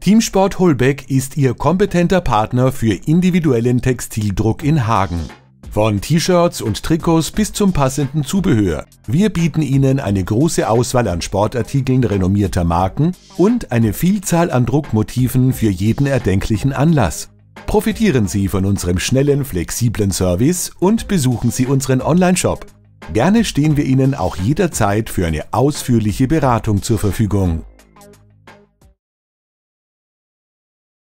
Teamsport Holbeck ist Ihr kompetenter Partner für individuellen Textildruck in Hagen. Von T-Shirts und Trikots bis zum passenden Zubehör. Wir bieten Ihnen eine große Auswahl an Sportartikeln renommierter Marken und eine Vielzahl an Druckmotiven für jeden erdenklichen Anlass. Profitieren Sie von unserem schnellen, flexiblen Service und besuchen Sie unseren Online-Shop. Gerne stehen wir Ihnen auch jederzeit für eine ausführliche Beratung zur Verfügung.